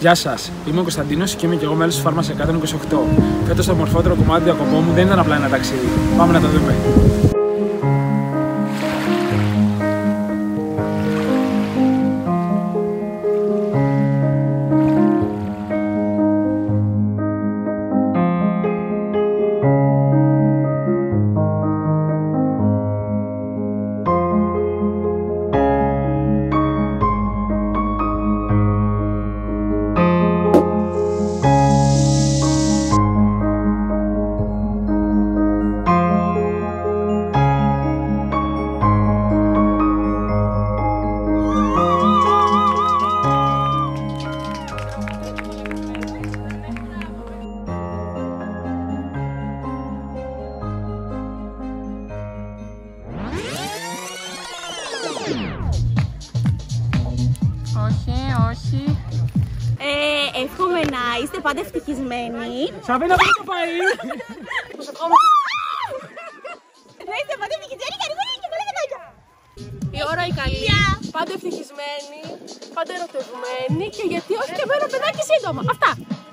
Γεια σας, είμαι ο Κωνσταντίνος και είμαι και εγώ μέλος της Φάρμας 128. Φέτος το μορφότερο κομμάτι του διακοπών μου δεν ήταν απλά ένα ταξίδι. Πάμε να το δούμε. Όχι. Εύχομαι να είστε πάντα ευτυχισμένοι. Σαβίνα, πού το πάει! Να είστε πάντα ευτυχισμένοι, καρυμμένοι και πολλά κατάκια. Η ώρα η καλή, πάντα ευτυχισμένοι, πάντα ερωτευμένοι και γιατί όχι και με ένα παιδάκι σύντομα. Αυτά.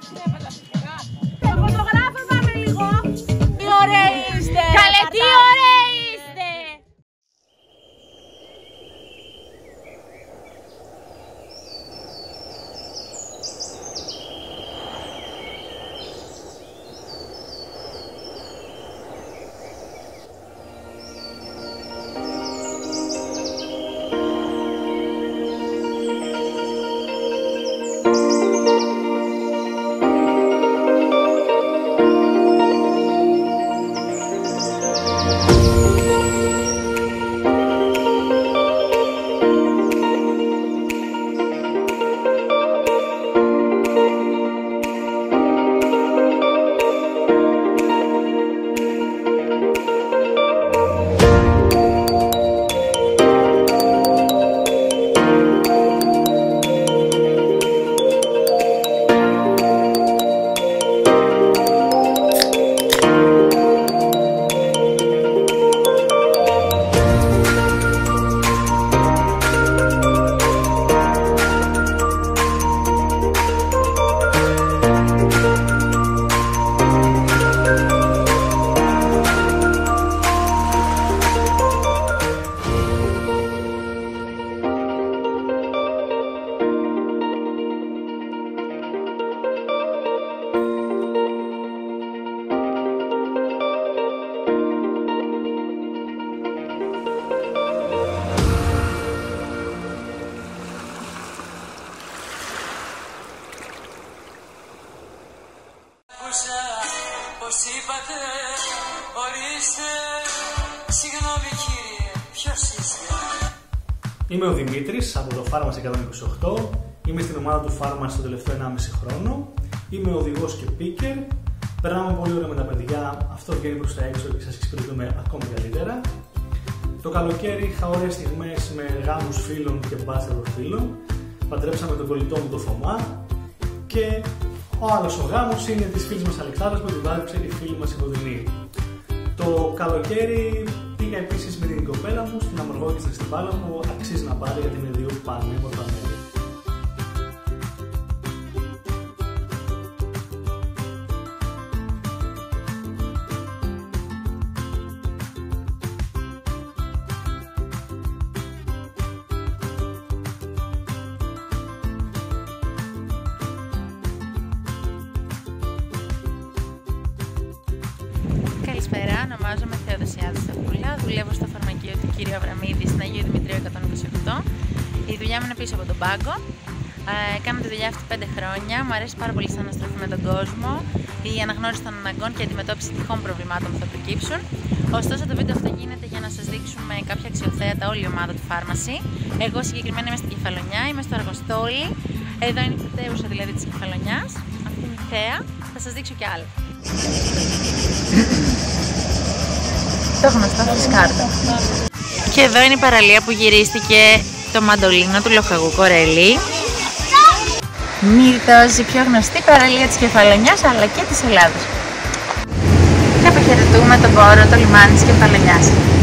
Το φωτογράφο πάμε λίγο. Τι ωραίοι είστε! Καλέ, τι ωραίοι είστε! Πώς είπατε, ορίστε, συγγνώμη κύριε, ποιος είστε? Είμαι ο Δημήτρης από το Φάρμας 128. Είμαι στην ομάδα του Φάρμας το τελευταίο 1,5 χρόνο. Είμαι οδηγός και πίκερ. Περνάμε πολύ ωραία με τα παιδιά. Αυτό βγαίνει προς τα έξω και σας εξυπηρετούμε ακόμη καλύτερα. Το καλοκαίρι είχα ωραίες στιγμές με γάμους φίλων και μπάτσελορ φίλων. Παντρέψαμε τον κολλητό μου το Θωμά. Και ο άλλος ο γάμος είναι της φίλης μας Αλεξάνδρας που την βάριψε η φίλη μας η Κοντινή. Το καλοκαίρι πήγα επίσης με την κοπέλα μου στην Αμοργό και στην Στιβάλα που αξίζει να πάρει γιατί είναι δύο πανέμορφα μέρη. Καλησπέρα, ονομάζομαι Θεοδοσιάδη Σταφούλα, δουλεύω στο φαρμακείο του κ. Αβραμίδη στην Αγίου Δημητρίου 128. Η δουλειά μου είναι πίσω από τον πάγκο. Κάνω τη δουλειά αυτή 5 χρόνια. Μου αρέσει πάρα πολύ σαν αναστροφή με τον κόσμο, η αναγνώριση των αναγκών και η αντιμετώπιση τυχόν προβλημάτων που θα προκύψουν. Ωστόσο, το βίντεο αυτό γίνεται για να σας δείξουμε κάποια αξιοθέατα όλη η ομάδα του Φάρμαση. Εγώ συγκεκριμένα είμαι στην Κεφαλονιά, είμαι στο Αργοστόλι. Εδώ είναι η πρωτεύουσα δηλαδή της Κεφαλονιάς. Αυτή είναι η θέα. Θα σας δείξω κι άλλα. Το γνωστό φυσκάρτο. Και εδώ είναι η παραλία που γυρίστηκε το μαντολίνο του Λοχαγού Κορέλη. Μύθος, η πιο γνωστή παραλία της Κεφαλονιάς αλλά και της Ελλάδος. Και αποχαιρετούμε τον πόρο, το λιμάνι της Κεφαλονιάς.